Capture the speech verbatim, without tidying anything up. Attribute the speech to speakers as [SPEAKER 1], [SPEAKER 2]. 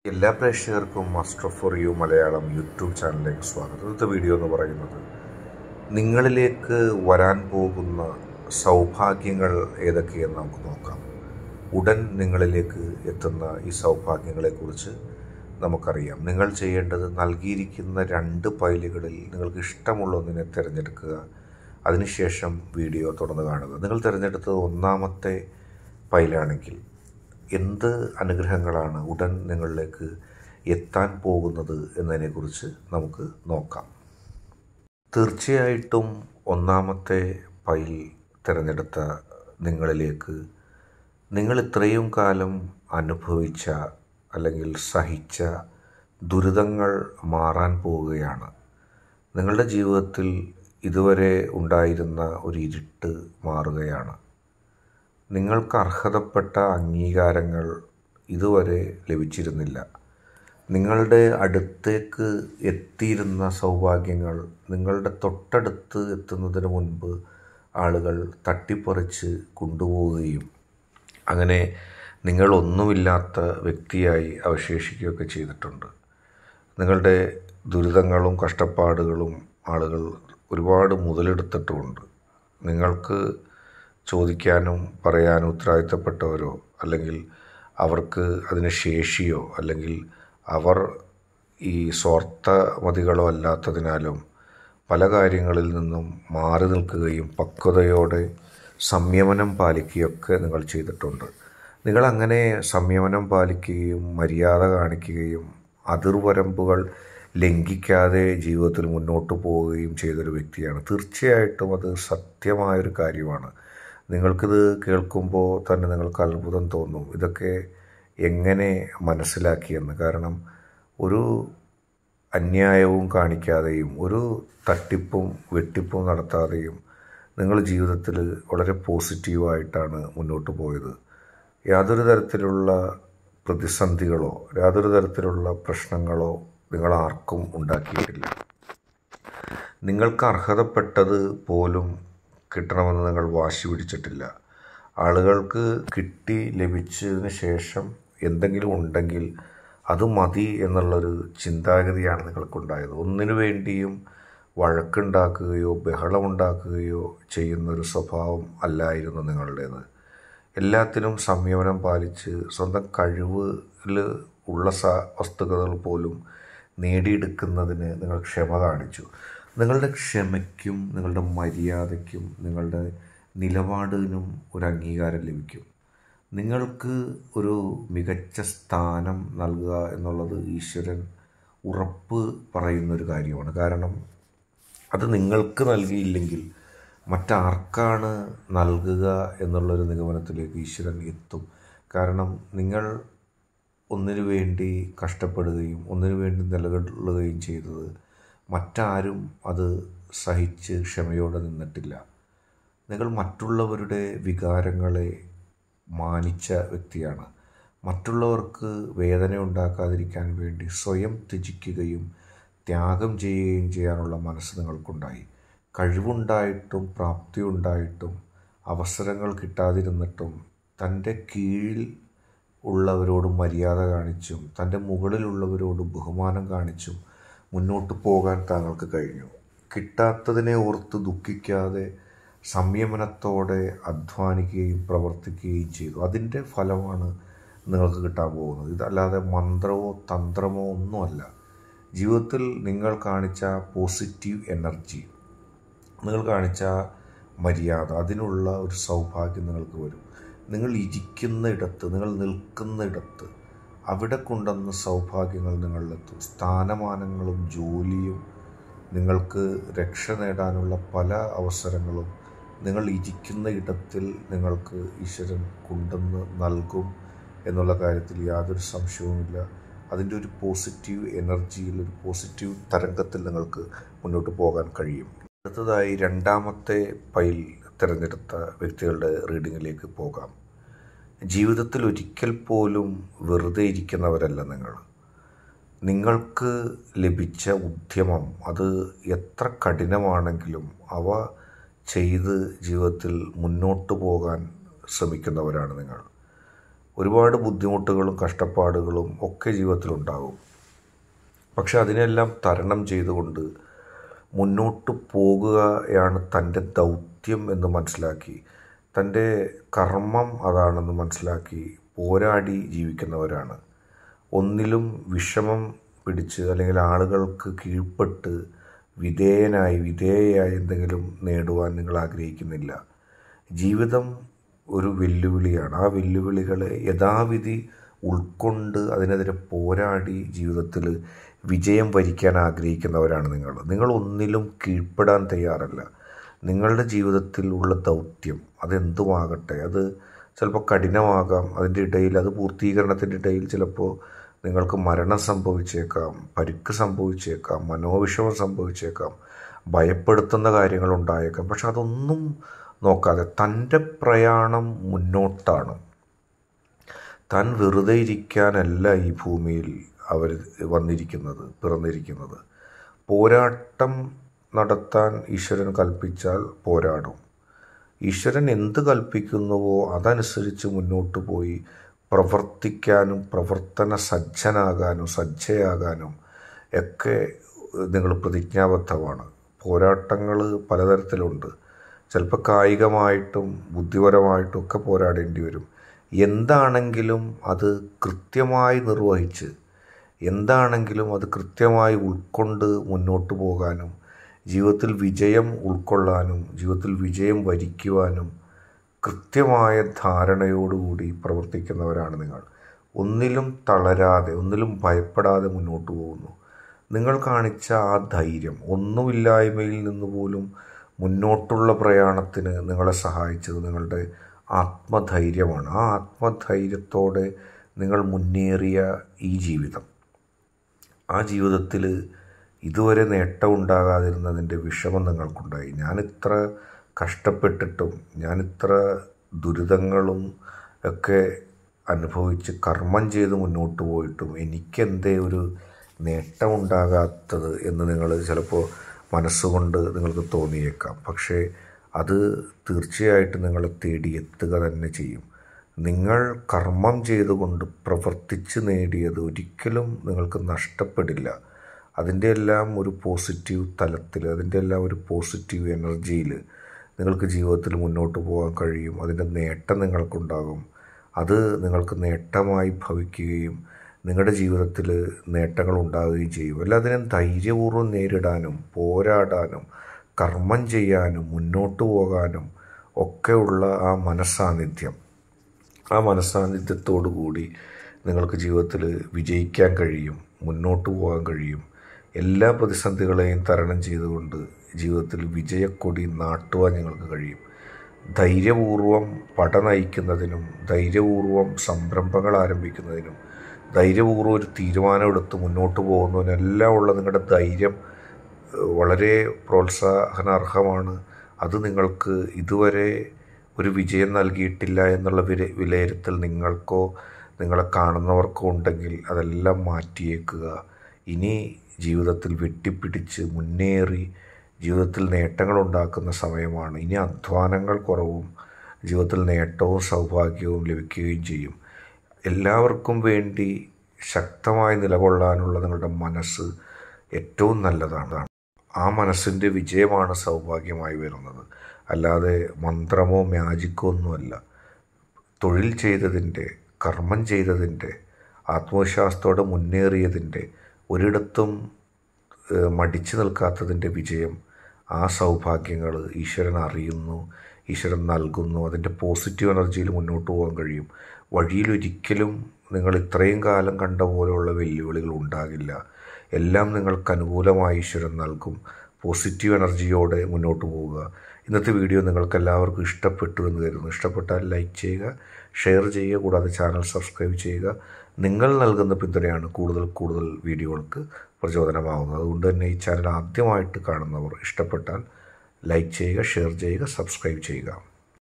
[SPEAKER 1] എല്ലാ പ്രേക്ഷകർക്കും master for you Malayalam YouTube ചാനലിലേക്ക് സ്വാഗതം. ഇന്നത്തെ വീഡിയോ എന്ന് പറയുന്നത് നിങ്ങളിലേക്ക് വരാൻ പോകുന്ന സൗഭാഗ്യങ്ങൾ ഏതൊക്കെയെന്ന് നമുക്ക് നോക്കാം. ഉടൻ നിങ്ങളിലേക്ക് എത്തുന്ന ഈ സൗഭാഗ്യങ്ങളെക്കുറിച്ച് നമുക്കറിയാം. നിങ്ങൾ ചെയ്യേണ്ടത് നൽകിയിരിക്കുന്ന രണ്ട് ഫയലുകളിൽ നിങ്ങൾക്ക് ഇഷ്ടമുള്ള ഒന്നിനെ തിരഞ്ഞെടുക്കുക. അതിനുശേഷം വീഡിയോ തുടർന്ന് കാണുക. നിങ്ങൾ തിരഞ്ഞെടുത്തത് ഒന്നാമത്തെ ഫയലാണെങ്കിൽ എന്ത് അനുഗ്രഹങ്ങളാണ് ഉടൻ നിങ്ങളിലേക്ക് എത്താൻ പോകുന്നത് എന്നതിനെക്കുറിച്ച് നമുക്ക് നോക്കാം. തീർച്ചയായിട്ടും ഒന്നാമത്തെ ഫയൽ തിരഞ്ഞെടുത്ത നിങ്ങളിലേക്ക് നിങ്ങൾ ഇത്രയും കാലം അനുഭവിച്ച അല്ലെങ്കിൽ സഹിച്ച ദുരിതങ്ങൾ മാറാൻ പോവുകയാണ്. നിങ്ങളുടെ ജീവിതത്തിൽ ഇതുവരെ ഉണ്ടായിരുന്ന ഒരു ഇരുട്ട് മാറുകയാണ്. നിങ്ങൾക്ക് അർഹതപ്പെട്ട അംഗീകാരങ്ങൾ ഇതുവരെ ലഭിച്ചിരുന്നില്ല. നിങ്ങളുടെ അടുത്തേക്ക് എത്തിയിരുന്ന സൗഭാഗ്യങ്ങൾ നിങ്ങളുടെ തൊട്ടടുത്ത് എത്തുന്നതിന് മുൻപ് ആളുകൾ തട്ടിപ്പറിച്ച് കൊണ്ടുപോവുകയും അങ്ങനെ നിങ്ങളൊന്നുമില്ലാത്ത വ്യക്തിയായി അവശേഷിക്കുകയൊക്കെ ചെയ്തിട്ടുണ്ട്. നിങ്ങളുടെ ദുരിതങ്ങളും കഷ്ടപ്പാടുകളും ആളുകൾ ഒരുപാട് മുതലെടുത്തിട്ടുമുണ്ട്. നിങ്ങൾക്ക് ചോദിക്കാനും പറയാനും ഉത്തരവാദിത്തപ്പെട്ടവരോ അല്ലെങ്കിൽ അവർക്ക് അതിന് ശേഷിയോ അല്ലെങ്കിൽ അവർ ഈ സ്വാർത്ഥമതികളോ അല്ലാത്തതിനാലും പല കാര്യങ്ങളിൽ നിന്നും മാറി നിൽക്കുകയും പക്വതയോടെ സംയമനം പാലിക്കുകയൊക്കെ നിങ്ങൾ ചെയ്തിട്ടുണ്ട്. നിങ്ങളങ്ങനെ സംയമനം പാലിക്കുകയും മര്യാദ കാണിക്കുകയും അതിർവരമ്പുകൾ ലംഘിക്കാതെ ജീവിതത്തിൽ മുന്നോട്ട് പോവുകയും ചെയ്തൊരു വ്യക്തിയാണ്. തീർച്ചയായിട്ടും അത് സത്യമായൊരു കാര്യമാണ്. നിങ്ങൾക്കിത് കേൾക്കുമ്പോൾ തന്നെ നിങ്ങൾക്ക് അത്ഭുതം തോന്നും, ഇതൊക്കെ എങ്ങനെ മനസ്സിലാക്കിയെന്ന്. കാരണം ഒരു അന്യായവും കാണിക്കാതെയും ഒരു തട്ടിപ്പും വെട്ടിപ്പും നടത്താതെയും നിങ്ങൾ ജീവിതത്തിൽ വളരെ പോസിറ്റീവായിട്ടാണ് മുന്നോട്ട് പോയത്. യാതൊരു തരത്തിലുള്ള പ്രതിസന്ധികളോ യാതൊരു തരത്തിലുള്ള പ്രശ്നങ്ങളോ നിങ്ങളാർക്കും ഉണ്ടാക്കിയിട്ടില്ല. നിങ്ങൾക്ക് അർഹതപ്പെട്ടത് പോലും കിട്ടണമെന്ന് നിങ്ങൾ വാശി പിടിച്ചിട്ടില്ല. ആളുകൾക്ക് കിട്ടി ലഭിച്ചതിന് ശേഷം എന്തെങ്കിലും ഉണ്ടെങ്കിൽ അത് മതി എന്നുള്ളൊരു ചിന്താഗതിയാണ് നിങ്ങൾക്കുണ്ടായത്. ഒന്നിനു വേണ്ടിയും വഴക്കുണ്ടാക്കുകയോ ബഹളമുണ്ടാക്കുകയോ ചെയ്യുന്നൊരു സ്വഭാവം അല്ലായിരുന്നു നിങ്ങളുടേത്. എല്ലാത്തിനും സംയമനം പാലിച്ച് സ്വന്തം കഴിവിൽ ഉള്ള സ വസ്തുതകൾ പോലും നേടിയെടുക്കുന്നതിന് നിങ്ങൾ ക്ഷമ കാണിച്ചു. നിങ്ങളുടെ ക്ഷമയ്ക്കും നിങ്ങളുടെ മര്യാദയ്ക്കും നിങ്ങളുടെ നിലപാടിനും ഒരു അംഗീകാരം ലഭിക്കും. നിങ്ങൾക്ക് ഒരു മികച്ച സ്ഥാനം നൽകുക എന്നുള്ളത് ഈശ്വരൻ ഉറപ്പ് പറയുന്നൊരു കാര്യമാണ്. കാരണം അത് നിങ്ങൾക്ക് നൽകിയില്ലെങ്കിൽ മറ്റാർക്കാണ് നൽകുക എന്നുള്ളൊരു നിഗമനത്തിലേക്ക് ഈശ്വരൻ എത്തും. കാരണം നിങ്ങൾ ഒന്നിനു വേണ്ടി കഷ്ടപ്പെടുകയും ഒന്നിനു വേണ്ടി നിലകൊള്ളുകയും ചെയ്തത് മറ്റാരും അത് സഹിച്ച് ക്ഷമയോടെ നിന്നിട്ടില്ല. നിങ്ങൾ മറ്റുള്ളവരുടെ വികാരങ്ങളെ മാനിച്ച വ്യക്തിയാണ്. മറ്റുള്ളവർക്ക് വേദന ഉണ്ടാക്കാതിരിക്കാൻ വേണ്ടി സ്വയം ത്യജിക്കുകയും ത്യാഗം ചെയ്യുകയും ചെയ്യാനുള്ള മനസ്സ് നിങ്ങൾക്കുണ്ടായി. കഴിവുണ്ടായിട്ടും പ്രാപ്തി ഉണ്ടായിട്ടും അവസരങ്ങൾ കിട്ടാതിരുന്നിട്ടും തൻ്റെ കീഴിൽ ഉള്ളവരോട് മര്യാദ കാണിച്ചും തൻ്റെ മുകളിലുള്ളവരോട് ബഹുമാനം കാണിച്ചും മുന്നോട്ട് പോകാൻ താങ്കൾക്ക് കഴിഞ്ഞു. കിട്ടാത്തതിനെ ഓർത്ത് ദുഃഖിക്കാതെ സംയമനത്തോടെ അധ്വാനിക്കുകയും പ്രവർത്തിക്കുകയും ചെയ്തു. അതിൻ്റെ ഫലമാണ് നിങ്ങൾക്ക് കിട്ടാൻ പോകുന്നത്. ഇതല്ലാതെ മന്ത്രമോ തന്ത്രമോ ഒന്നുമല്ല. ജീവിതത്തിൽ നിങ്ങൾ കാണിച്ച പോസിറ്റീവ് എനർജി, നിങ്ങൾ കാണിച്ച മര്യാദ, അതിനുള്ള ഒരു സൗഭാഗ്യം നിങ്ങൾക്ക് വരും. നിങ്ങൾ ഇരിക്കുന്ന ഇടത്ത് നിങ്ങൾ നിൽക്കുന്ന ഇടത്ത് അവിടെ കൊണ്ടുവന്ന സൗഭാഗ്യങ്ങൾ നിങ്ങളിലെത്തും. സ്ഥാനമാനങ്ങളും ജോലിയും നിങ്ങൾക്ക് രക്ഷ നേടാനുള്ള പല അവസരങ്ങളും നിങ്ങൾ ഇരിക്കുന്ന ഇടത്തിൽ നിങ്ങൾക്ക് ഈശ്വരൻ കൊണ്ടുവന്ന് നൽകും എന്നുള്ള കാര്യത്തിൽ യാതൊരു സംശയവുമില്ല. അതിൻ്റെ ഒരു പോസിറ്റീവ് എനർജിയിൽ ഒരു പോസിറ്റീവ് തരംഗത്തിൽ നിങ്ങൾക്ക് മുന്നോട്ട് പോകാൻ കഴിയും. അടുത്തതായി രണ്ടാമത്തെ ഫയൽ തിരഞ്ഞെടുത്ത വ്യക്തികളുടെ റീഡിങ്ങിലേക്ക് പോകാം. ജീവിതത്തിൽ ഒരിക്കൽ പോലും വെറുതെ ഇരിക്കുന്നവരല്ല നിങ്ങൾ. നിങ്ങൾക്ക് ലഭിച്ച ഉദ്യമം അത് എത്ര കഠിനമാണെങ്കിലും അവ ചെയ്ത് ജീവിതത്തിൽ മുന്നോട്ട് പോകാൻ ശ്രമിക്കുന്നവരാണ് നിങ്ങൾ. ഒരുപാട് ബുദ്ധിമുട്ടുകളും കഷ്ടപ്പാടുകളും ഒക്കെ ജീവിതത്തിലുണ്ടാകും. പക്ഷെ അതിനെല്ലാം തരണം ചെയ്തുകൊണ്ട് മുന്നോട്ട് പോകുകയാണ് തൻ്റെ ദൗത്യം എന്ന് മനസ്സിലാക്കി, തൻ്റെ കർമ്മം അതാണെന്ന് മനസ്സിലാക്കി പോരാടി ജീവിക്കുന്നവരാണ്. ഒന്നിലും വിഷമം പിടിച്ച് അല്ലെങ്കിൽ ആളുകൾക്ക് കീഴ്പ്പെട്ട് വിധേയനായി വിധേയയായി എന്തെങ്കിലും നേടുവാൻ നിങ്ങൾ ആഗ്രഹിക്കുന്നില്ല. ജീവിതം ഒരു വെല്ലുവിളിയാണ്. ആ വെല്ലുവിളികളെ യഥാവിധി ഉൾക്കൊണ്ട് അതിനെതിരെ പോരാടി ജീവിതത്തിൽ വിജയം വരിക്കാൻ ആഗ്രഹിക്കുന്നവരാണ് നിങ്ങൾ. നിങ്ങൾ ഒന്നിലും കീഴ്പ്പെടാൻ തയ്യാറല്ല. നിങ്ങളുടെ ജീവിതത്തിൽ ഉള്ള ദൗത്യം അതെന്തുമാകട്ടെ, അത് ചിലപ്പോൾ കഠിനമാകാം. അതിൻ്റെ ഇടയിൽ അത് പൂർത്തീകരണത്തിൻ്റെ ഇടയിൽ ചിലപ്പോൾ നിങ്ങൾക്ക് മരണം സംഭവിച്ചേക്കാം, പരിക്ക് സംഭവിച്ചേക്കാം, മനോവിഷമം സംഭവിച്ചേക്കാം, ഭയപ്പെടുത്തുന്ന കാര്യങ്ങളുണ്ടായേക്കാം. പക്ഷെ അതൊന്നും നോക്കാതെ തൻ്റെ പ്രയാണം മുന്നോട്ടാണ്. താൻ വെറുതെ ഇരിക്കാനല്ല ഈ ഭൂമിയിൽ അവർ വന്നിരിക്കുന്നത്, പിറന്നിരിക്കുന്നത്. പോരാട്ടം നടത്താൻ ഈശ്വരൻ കൽപ്പിച്ചാൽ പോരാടും. ഈശ്വരൻ എന്ത് കൽപ്പിക്കുന്നുവോ അതനുസരിച്ച് മുന്നോട്ട് പോയി പ്രവർത്തിക്കാനും പ്രവർത്തന സജ്ജനാകാനും സജ്ജയാകാനും ഒക്കെ നിങ്ങൾ പ്രതിജ്ഞാബദ്ധമാണ്. പോരാട്ടങ്ങൾ പലതരത്തിലുണ്ട്. ചിലപ്പോൾ കായികമായിട്ടും ബുദ്ധിപരമായിട്ടും ഒക്കെ പോരാടേണ്ടി വരും. എന്താണെങ്കിലും അത് കൃത്യമായി നിർവഹിച്ച്, എന്താണെങ്കിലും അത് കൃത്യമായി ഉൾക്കൊണ്ട് മുന്നോട്ട് പോകാനും ജീവിതത്തിൽ വിജയം ഉൾക്കൊള്ളാനും ജീവിതത്തിൽ വിജയം വരിക്കുവാനും കൃത്യമായ ധാരണയോടുകൂടി പ്രവർത്തിക്കുന്നവരാണ് നിങ്ങൾ. ഒന്നിലും തളരാതെ, ഒന്നിലും ഭയപ്പെടാതെ മുന്നോട്ട് പോകുന്നു. നിങ്ങൾ കാണിച്ച ആ ധൈര്യം, ഒന്നുമില്ലായ്മയിൽ നിന്ന് പോലും മുന്നോട്ടുള്ള പ്രയാണത്തിന് നിങ്ങളെ സഹായിച്ചത് നിങ്ങളുടെ ആത്മധൈര്യമാണ്. ആ ആത്മധൈര്യത്തോടെ നിങ്ങൾ മുന്നേറിയ ഈ ജീവിതം, ആ ജീവിതത്തിൽ ഇതുവരെ നേട്ടമുണ്ടാകാതിരുന്നതിൻ്റെ വിഷമം നിങ്ങൾക്കുണ്ടായി. ഞാനിത്ര കഷ്ടപ്പെട്ടിട്ടും ഞാനിത്ര ദുരിതങ്ങളും ഒക്കെ അനുഭവിച്ച് കർമ്മം ചെയ്ത് മുന്നോട്ട് പോയിട്ടും എനിക്കെന്തേ ഒരു നേട്ടമുണ്ടാകാത്തത് എന്ന് നിങ്ങൾ ചിലപ്പോൾ മനസ്സുകൊണ്ട് നിങ്ങൾക്ക് തോന്നിയേക്കാം. പക്ഷേ അത് തീർച്ചയായിട്ടും നിങ്ങളെ തേടി എത്തുക തന്നെ ചെയ്യും. നിങ്ങൾ കർമ്മം ചെയ്തുകൊണ്ട് പ്രവർത്തിച്ച് നേടിയത് ഒരിക്കലും നിങ്ങൾക്ക് നഷ്ടപ്പെടില്ല. അതിൻ്റെ എല്ലാം ഒരു പോസിറ്റീവ് തലത്തിൽ, അതിൻ്റെ എല്ലാം ഒരു പോസിറ്റീവ് എനർജിയിൽ നിങ്ങൾക്ക് ജീവിതത്തിൽ മുന്നോട്ട് പോകാൻ കഴിയും. അതിൻ്റെ നേട്ടം നിങ്ങൾക്കുണ്ടാകും. അത് നിങ്ങൾക്ക് നേട്ടമായി ഭവിക്കുകയും നിങ്ങളുടെ ജീവിതത്തിൽ നേട്ടങ്ങൾ ഉണ്ടാവുകയും ചെയ്യും. എല്ലാത്തിനും ധൈര്യപൂർവ്വം നേരിടാനും പോരാടാനും കർമ്മം ചെയ്യാനും മുന്നോട്ട് പോകാനും ഒക്കെയുള്ള ആ മനസ്സാന്നിധ്യം, ആ മനസ്സാന്നിധ്യത്തോടു കൂടി നിങ്ങൾക്ക് ജീവിതത്തിൽ വിജയിക്കാൻ കഴിയും, മുന്നോട്ട് പോകാൻ കഴിയും. എല്ലാ പ്രതിസന്ധികളെയും തരണം ചെയ്തുകൊണ്ട് ജീവിതത്തിൽ വിജയക്കൊടി നാട്ടുവാൻ നിങ്ങൾക്ക് കഴിയും. ധൈര്യപൂർവ്വം പട നയിക്കുന്നതിനും ധൈര്യപൂർവ്വം സംരംഭങ്ങൾ ആരംഭിക്കുന്നതിനും ധൈര്യപൂർവ്വം ഒരു തീരുമാനമെടുത്ത് മുന്നോട്ട് പോകുന്നതിനെല്ലാം ഉള്ള നിങ്ങളുടെ ധൈര്യം വളരെ പ്രോത്സാഹനാർഹമാണ്. അത് നിങ്ങൾക്ക് ഇതുവരെ ഒരു വിജയം നൽകിയിട്ടില്ല എന്നുള്ള വില വിലയിരുത്തൽ നിങ്ങൾക്കോ നിങ്ങളെ കാണുന്നവർക്കോ ഉണ്ടെങ്കിൽ അതെല്ലാം മാറ്റിയേക്കുക. ഇനി ജീവിതത്തിൽ വെട്ടിപ്പിടിച്ച് മുന്നേറി ജീവിതത്തിൽ നേട്ടങ്ങളുണ്ടാക്കുന്ന സമയമാണ്. ഇനി അധ്വാനങ്ങൾ കുറവും ജീവിതത്തിൽ നേട്ടവും സൗഭാഗ്യവും ലഭിക്കുകയും ചെയ്യും. എല്ലാവർക്കും വേണ്ടി ശക്തമായി നിലകൊള്ളാനുള്ള നിങ്ങളുടെ മനസ്സ് ഏറ്റവും നല്ലതാണ്. ആ മനസ്സിൻ്റെ വിജയമാണ് സൗഭാഗ്യമായി വരുന്നത്. അല്ലാതെ മന്ത്രമോ മാജിക്കോ ഒന്നുമല്ല. തൊഴിൽ ചെയ്തതിൻ്റെ, കർമ്മം ചെയ്തതിൻ്റെ, ആത്മവിശ്വാസത്തോടെ മുന്നേറിയതിൻ്റെ, ഒരിടത്തും മടിച്ചു നിൽക്കാത്തതിൻ്റെ വിജയം, ആ സൗഭാഗ്യങ്ങൾ ഈശ്വരൻ അറിയുന്നു, ഈശ്വരൻ നൽകുന്നു. അതിൻ്റെ പോസിറ്റീവ് എനർജിയിൽ മുന്നോട്ട് പോകാൻ കഴിയും. വഴിയിലൊരിക്കലും നിങ്ങൾ ഇത്രയും കാലം കണ്ട പോലെയുള്ള വെല്ലുവിളികൾ ഉണ്ടാകില്ല. എല്ലാം നിങ്ങൾക്ക് അനുകൂലമായി ഈശ്വരൻ നൽകും. പോസിറ്റീവ് എനർജിയോടെ മുന്നോട്ട് പോവുക. ഇന്നത്തെ വീഡിയോ നിങ്ങൾക്ക് എല്ലാവർക്കും ഇഷ്ടപ്പെട്ടു എന്ന് കരുതുന്നു. ഇഷ്ടപ്പെട്ടാൽ ലൈക്ക് ചെയ്യുക, ഷെയർ ചെയ്യുക, കൂടാതെ ചാനൽ സബ്സ്ക്രൈബ് ചെയ്യുക. നിങ്ങൾ നൽകുന്ന പിന്തുണയാണ് കൂടുതൽ കൂടുതൽ വീഡിയോകൾക്ക് പ്രചോദനമാകുന്നത്. അതുകൊണ്ട് തന്നെ ഈ ചാനൽ ആദ്യമായിട്ട് കാണുന്നവർ ഇഷ്ടപ്പെട്ടാൽ ലൈക്ക് ചെയ്യുക, ഷെയർ ചെയ്യുക, സബ്സ്ക്രൈബ് ചെയ്യുക.